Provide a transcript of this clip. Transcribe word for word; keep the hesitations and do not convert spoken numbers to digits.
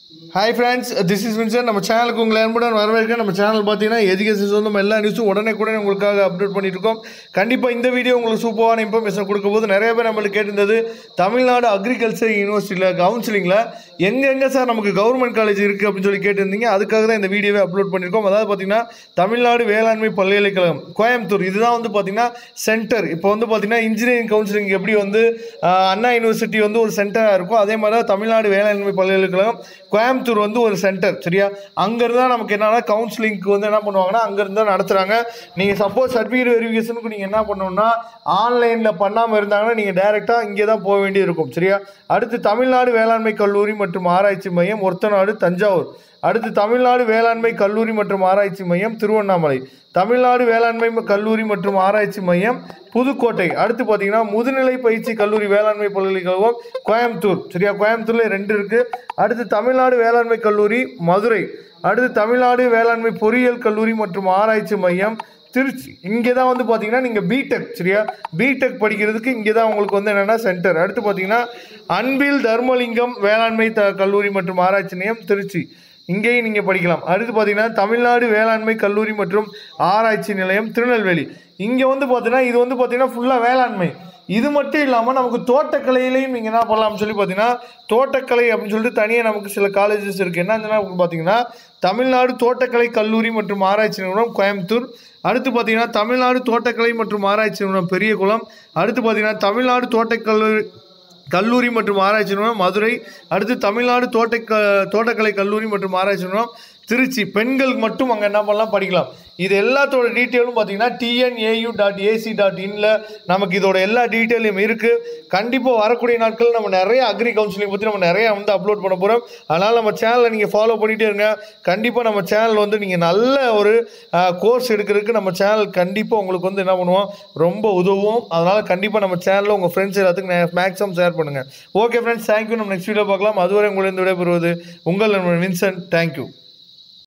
Hi friends, this is Vincent. நம்ம சேனலுக்கு உங்களை அன்புடன் வரவேற்கிறேன். நம்ம சேனல் பார்த்தீங்கன்னா எஜுகேஷன் சொந்தம் எல்லா நியூஸும் உடனே கூட உங்களுக்காக அப்டேட் பண்ணிட்டு இருக்கோம். கண்டிப்பாக இந்த வீடியோ உங்களுக்கு சூப்பரான இன்ஃபர்மேஷன் கொடுக்க போது நிறைய பேர் நம்மளுக்கு கேட்டிருந்தது தமிழ்நாடு அக்ரிகல்ச்சர் யூனிவர்சிட்டியில் கவுன்சிலிங்கில் எங்கே எங்கே சார் நமக்கு கவர்மெண்ட் காலேஜ் இருக்குது அப்படின்னு சொல்லி கேட்டிருந்தீங்க. அதுக்காக தான் இந்த வீடியோவை அப்லோட் பண்ணியிருக்கோம். அதாவது பார்த்தீங்கன்னா தமிழ்நாடு வேளாண்மை பல்கலைக்கழகம் கோயம்புத்தூர் இதுதான் வந்து பார்த்தீங்கன்னா சென்டர். இப்போ வந்து பார்த்தீங்கன்னா இன்ஜினியரிங் கவுன்சிலிங் எப்படி வந்து அண்ணா யூனிவர்சிட்டி வந்து ஒரு சென்டராக இருக்கும், அதே மாதிரி தான் தமிழ்நாடு வேளாண்மை பல்கலைக்கழகம் கோயம்புத்தூர் வந்து ஒரு சென்டர். சரியா, அங்கேருந்து தான் நமக்கு என்னன்னா கவுன்சிலிங்க்கு வந்து என்ன பண்ணுவாங்கன்னா அங்கேருந்து தான் நடத்துகிறாங்க. நீங்கள் சப்போஸ் சர்டிஃபிகேட் வெரிஃபிகேஷனுக்கு நீங்கள் என்ன பண்ணணும்னா ஆன்லைனில் பண்ணாமல் இருந்தாங்கன்னா நீங்கள் டைரெக்டாக இங்கே தான் போக வேண்டி இருக்கும். சரியா, அடுத்து தமிழ்நாடு வேளாண்மை கல்லூரி மற்றும் ஆராய்ச்சி மையம் ஒரத்தநாடு தஞ்சாவூர், அடுத்து தமிழ்நாடு வேளாண்மை கல்லூரி மற்றும் ஆராய்ச்சி மையம் திருவண்ணாமலை, தமிழ்நாடு வேளாண்மை கல்லூரி மற்றும் ஆராய்ச்சி மையம் புதுக்கோட்டை, அடுத்து பார்த்தீங்கன்னா முதுநிலை பயிற்சி கல்லூரி வேளாண்மை பல்கலைக்கழகம் கோயம்புத்தூர். சரியா, கோயம்புத்தூர்ல ரெண்டு இருக்கு. அடுத்து தமிழ்நாடு வேளாண்மை கல்லூரி மதுரை, அடுத்து தமிழ்நாடு வேளாண்மை பொறியியல் கல்லூரி மற்றும் ஆராய்ச்சி மையம் திருச்சி. இங்கே தான் வந்து பார்த்தீங்கன்னா நீங்கள் பிடெக் சரியா பிடெக் படிக்கிறதுக்கு இங்கே தான் உங்களுக்கு வந்து என்னென்னா சென்டர். அடுத்து பார்த்தீங்கன்னா அன்பில் தர்மலிங்கம் வேளாண்மை த கல்லூரி மற்றும் ஆராய்ச்சி நிலையம் திருச்சி, இங்கேயும் நீங்கள் படிக்கலாம். அடுத்து பார்த்தீங்கன்னா தமிழ்நாடு வேளாண்மை கல்லூரி மற்றும் ஆராய்ச்சி நிலையம் திருநெல்வேலி. இங்கே வந்து பார்த்தீங்கன்னா இது வந்து பார்த்தீங்கன்னா ஃபுல்லாக வேளாண்மை. இது மட்டும் இல்லாமல் நமக்கு தோட்டக்கலையிலையும் நீங்கள் என்ன பண்ணலாம்னு சொல்லி பார்த்தீங்கன்னா தோட்டக்கலை அப்படின்னு சொல்லிட்டு தனியாக நமக்கு சில காலேஜஸ் இருக்குது. என்னன்னா பார்த்தீங்கன்னா தமிழ்நாடு தோட்டக்கலை கல்லூரி மற்றும் ஆராய்ச்சி நிறுவனம் கோயம்புத்தூர், அடுத்து பார்த்தீங்கன்னா தமிழ்நாடு தோட்டக்கலை மற்றும் ஆராய்ச்சி நிறுவனம் பெரியகுளம், அடுத்து பார்த்தீங்கன்னா தமிழ்நாடு தோட்டக்கல்லூரி கல்லூரி மற்றும் ஆராய்ச்சி நிறுவனம் மதுரை, அடுத்து தமிழ்நாடு தோட்ட தோட்டக்கலை கல்லூரி மற்றும் ஆராய்ச்சி நிறுவனம் திருச்சி. பெண்களுக்கு மட்டும் அங்கே என்ன பண்ணலாம் படிக்கலாம். இது எல்லாத்தோட டீட்டெயிலும் பார்த்தீங்கன்னா T N A U dot A C dot inல நமக்கு இதோட எல்லா டீட்டெயிலும் இருக்குது. கண்டிப்பாக வரக்கூடிய நாட்கள் நம்ம நிறைய அக்ரி கவுன்சிலிங் பற்றி நம்ம நிறைய வந்து அப்லோட் பண்ண போகிறோம். அதனால் நம்ம சேனலை நீங்கள் ஃபாலோ பண்ணிகிட்டே இருங்க. கண்டிப்பாக நம்ம சேனல் வந்து நீங்கள் நல்ல ஒரு கோர்ஸ் எடுக்கிறதுக்கு நம்ம சேனல் கண்டிப்பாக உங்களுக்கு வந்து என்ன பண்ணுவோம் ரொம்ப உதவும். அதனால் கண்டிப்பாக நம்ம சேனலில் உங்கள் ஃப்ரெண்ட்ஸ் எல்லாத்துக்கும் மேக்ஸிமம் ஷேர் பண்ணுங்கள். Okay friends, thank you. நம்ம நெக்ஸ்ட் வீடியோ பார்க்கலாம். அதுவரை உங்களிருந்து விடைபெறுவது உங்கள் நண்பன் வின்சென்ட். தேங்க்யூ.